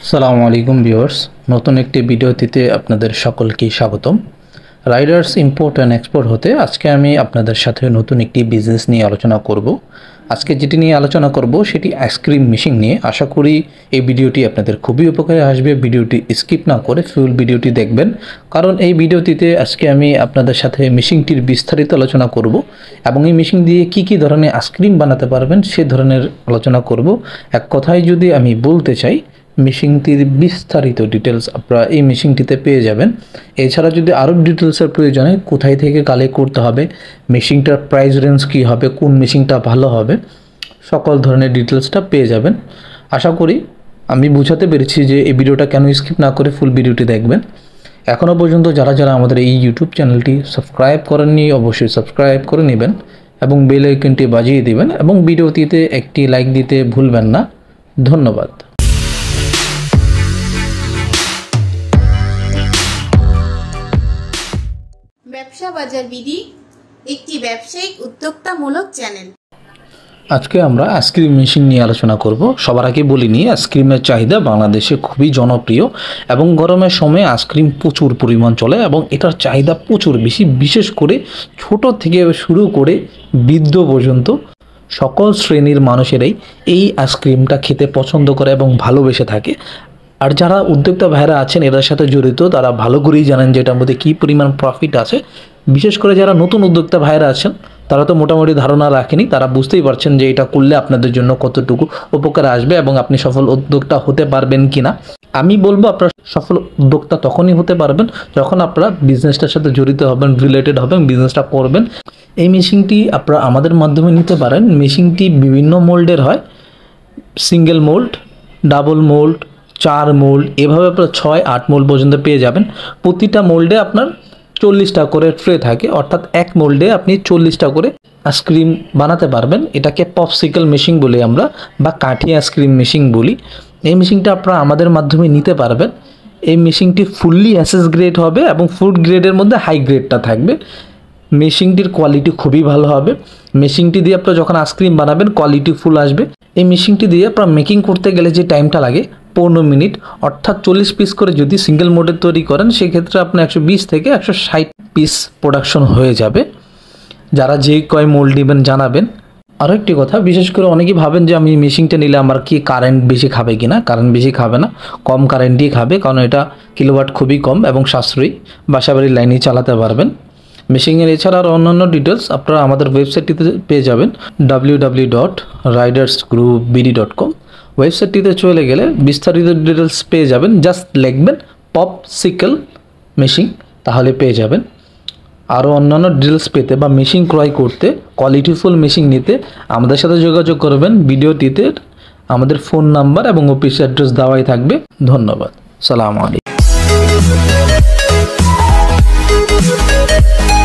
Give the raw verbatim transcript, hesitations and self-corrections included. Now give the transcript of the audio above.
আসসালামু আলাইকুম ভিউয়ার্স, নতুন একটি ভিডিওতে আপনাদের সকলকে স্বাগতম। রাইডার্স ইম্পোর্ট অ্যান্ড এক্সপোর্ট হতে আজকে আমি আপনাদের সাথে নতুন একটি বিজনেস নিয়ে আলোচনা করব। আজকে যেটি নিয়ে আলোচনা করব সেটি আইসক্রিম মেশিন নিয়ে। আশা করি এই ভিডিওটি আপনাদের খুবই উপকারে আসবে। ভিডিওটি স্কিপ না করে ফুল ভিডিওটি দেখবেন, কারণ এই ভিডিওটিতে আজকে আমি আপনাদের সাথে মেশিনটির বিস্তারিত আলোচনা করব এবং এই মেশিন দিয়ে কি কি ধরনের আইসক্রিম বানাতে পারবেন সে ধরনের আলোচনা করব। এক কথায় যদি আমি বলতে চাই, মেশিনটির বিস্তারিত ডিটেলস আপনারা এই মেশিনটিতে পেয়ে যাবেন। এছাড়া যদি আরও ডিটেলসের প্রয়োজন হয়, কোথায় থেকে কালেক্ট করতে হবে, মেশিনটার প্রাইস রেঞ্জ কী হবে, কোন মেশিনটা ভালো হবে, সকল ধরনের ডিটেলসটা পেয়ে যাবেন। আশা করি আমি বুঝাতে পেরেছি যে এই ভিডিওটা কেন স্কিপ না করে ফুল ভিডিওটি দেখবেন। এখনও পর্যন্ত যারা যারা আমাদের এই ইউটিউব চ্যানেলটি সাবস্ক্রাইব করেননি অবশ্যই সাবস্ক্রাইব করে নেবেন এবং বেল আইকনটি বাজিয়ে দিবেন এবং ভিডিওটিতে একটি লাইক দিতে ভুলবেন না। ধন্যবাদ। ব্যবসা বাজার বিধি একটি ব্যবসায়িক উদ্যোক্তামূলক চ্যানেল। আজকে আমরা আইসক্রিম মেশিন নিয়ে আলোচনা করব। সবার আগে বলিনি, আইসক্রিমের চাহিদা বাংলাদেশে খুবই জনপ্রিয় এবং গরমের সময় আইসক্রিম প্রচুর পরিমাণ চলে এবং এটার চাহিদা প্রচুর বেশি। বিশেষ করে ছোট থেকে শুরু করে বৃদ্ধ পর্যন্ত সকল শ্রেণীর মানুষেরাই এই আইসক্রিমটা খেতে পছন্দ করে এবং ভালোবেসে থাকে। আর যারা উদ্যোক্তা ভাইরা আছেন এটার সাথে জড়িত, তারা ভালো করেই জানেন যে এটার মধ্যে কী পরিমাণ প্রফিট আছে। বিশেষ করে যারা নতুন উদ্যোক্তা ভাইরা আছেন তারা তো মোটামুটি ধারণা রাখেনি, তারা বুঝতেই পারছেন যে এটা করলে আপনাদের জন্য কতটুকু উপকার আসবে এবং আপনি সফল উদ্যোক্তা হতে পারবেন কি না। আমি বলবো আপনারা সফল উদ্যোক্তা তখনই হতে পারবেন যখন আপনারা বিজনেসটার সাথে জড়িত হবেন, রিলেটেড হবেন, বিজনেসটা করবেন। এই মেশিনটি আপনারা আমাদের মাধ্যমে নিতে পারেন। মেশিনটি বিভিন্ন মোল্ডের হয়, সিঙ্গেল মোল্ড, ডাবল মোল্ড, চার মোল্ড, এভাবে আপনার ছয় আট মোল্ড পর্যন্ত পেয়ে যাবেন। প্রতিটা মোল্ডে আপনার চল্লিশটা করে ট্রে থাকে, অর্থাৎ এক মোল্ডে আপনি চল্লিশটা করে আইসক্রিম বানাতে পারবেন। এটাকে পপসিকল মেশিন বলি আমরা, বা কাঠি আইসক্রিম মেশিন বলি। এই মেশিনটা আপনারা আমাদের মাধ্যমে নিতে পারবেন। এই মেশিনটি ফুললি অ্যাসেস গ্রেড হবে এবং ফুড গ্রেডের মধ্যে হাই গ্রেডটা থাকবে। মেশিনটির কোয়ালিটি খুবই ভালো হবে। মেশিনটি দিয়ে আপনারা যখন আইসক্রিম বানাবেন কোয়ালিটি ফুল আসবে। এই মেশিনটি দিয়ে আপনারা মেকিং করতে গেলে যে টাইমটা লাগে পনেরো মিনিট, অর্থাৎ চল্লিশ পিস করে যদি সিঙ্গেল মোডের তৈরি করেন সেক্ষেত্রে আপনার একশো বিশ থেকে একশো ষাট পিস প্রোডাকশন হয়ে যাবে। যারা যে কয় মোল্ড নেবেন জানাবেন। আরও একটি কথা, বিশেষ করে অনেকেই ভাবেন যে আমি মেশিনটা নিলে আমার কি কারেন্ট বেশি খাবে কিনা। কারেন্ট বেশি খাবে না, কম কারেন্টই খাবে, কারণ এটা কিলোওয়াট খুবই কম এবং সাশ্রয়ী, বাসাবাড়ির লাইনেই চালাতে পারবেন। মেশিনের এছাড়া আর অন্যান্য ডিটেলস আপনারা আমাদের ওয়েবসাইটটিতে পেয়ে যাবেন, W W dot riders group BD dot com. ওয়েবসাইটটিতে চলে গেলে বিস্তারিত ডিটেলস পেয়ে যাবেন। জাস্ট লিখবেন পপসিকল মেশিন, তাহলে পেয়ে যাবেন। আরও অন্যান্য ডিটেলস পেতে বা মেশিন ক্রয় করতে, কোয়ালিটিফুল মেশিন নিতে আমাদের সাথে যোগাযোগ করবেন। ভিডিওটিতে আমাদের ফোন নাম্বার এবং অফিস অ্যাড্রেস দেওয়াই থাকবে। ধন্যবাদ। সালামু আলাইকুম।